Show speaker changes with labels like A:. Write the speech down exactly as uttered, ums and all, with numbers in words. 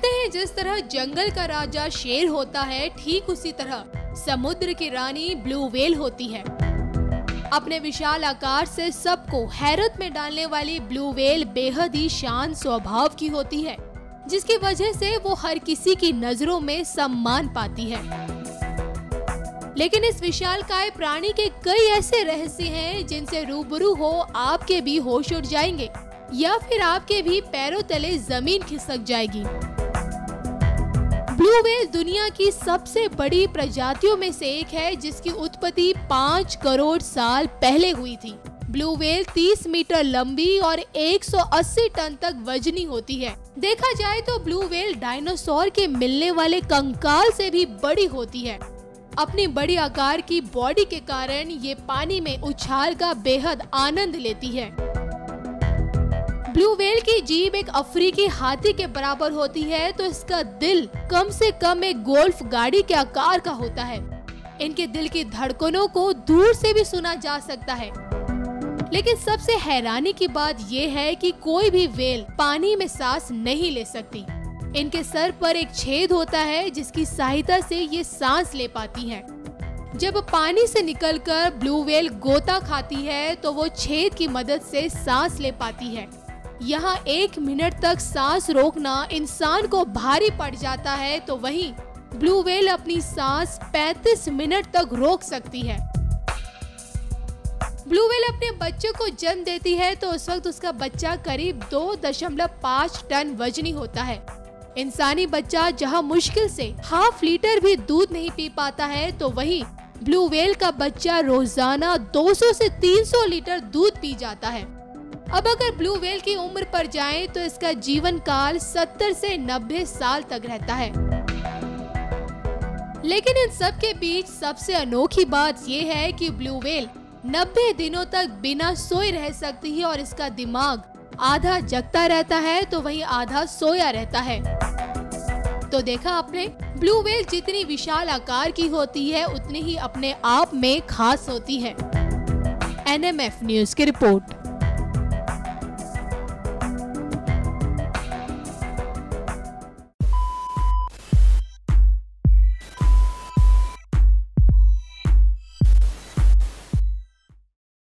A: कहते हैं जिस तरह जंगल का राजा शेर होता है, ठीक उसी तरह समुद्र की रानी ब्लू व्हेल होती है। अपने विशाल आकार से सबको हैरत में डालने वाली ब्लू व्हेल बेहद ही शांत स्वभाव की होती है, जिसकी वजह से वो हर किसी की नजरों में सम्मान पाती है। लेकिन इस विशालकाय प्राणी के कई ऐसे रहस्य हैं जिनसे रूबरू हो आपके भी होश उड़ जाएंगे या फिर आपके भी पैरों तले जमीन खिसक जाएगी। ब्लू व्हेल दुनिया की सबसे बड़ी प्रजातियों में से एक है, जिसकी उत्पत्ति पाँच करोड़ साल पहले हुई थी। ब्लू व्हेल तीस मीटर लंबी और एक सौ अस्सी टन तक वजनी होती है। देखा जाए तो ब्लू व्हेल डायनासोर के मिलने वाले कंकाल से भी बड़ी होती है। अपनी बड़ी आकार की बॉडी के कारण ये पानी में उछाल का बेहद आनंद लेती है। ब्लू व्हेल की जीभ एक अफ्रीकी हाथी के बराबर होती है, तो इसका दिल कम से कम एक गोल्फ गाड़ी के आकार का होता है। इनके दिल की धड़कनों को दूर से भी सुना जा सकता है। लेकिन सबसे हैरानी की बात यह है कि कोई भी व्हेल पानी में सांस नहीं ले सकती। इनके सर पर एक छेद होता है, जिसकी सहायता से ये सांस ले पाती हैं। जब पानी से निकलकर ब्लू व्हेल गोता खाती है तो वो छेद की मदद से सांस ले पाती है। यहाँ एक मिनट तक सांस रोकना इंसान को भारी पड़ जाता है, तो वहीं ब्लू व्हेल अपनी सांस पैंतीस मिनट तक रोक सकती है। ब्लू व्हेल अपने बच्चे को जन्म देती है तो उस वक्त उसका बच्चा करीब दो दशमलव पाँच टन वजनी होता है। इंसानी बच्चा जहां मुश्किल से हाफ लीटर भी दूध नहीं पी पाता है, तो वहीं ब्लू व्हेल का बच्चा रोजाना दो सौ से तीन सौ लीटर दूध पी जाता है। अब अगर ब्लू व्हेल की उम्र पर जाएं तो इसका जीवन काल सत्तर से नब्बे साल तक रहता है। लेकिन इन सब के बीच सबसे अनोखी बात यह है कि ब्लू व्हेल नब्बे दिनों तक बिना सोए रह सकती है और इसका दिमाग आधा जगता रहता है तो वहीं आधा सोया रहता है। तो देखा आपने, ब्लू व्हेल जितनी विशाल आकार की होती है उतनी ही अपने आप में खास होती है। एन एम एफ न्यूज़ की रिपोर्ट।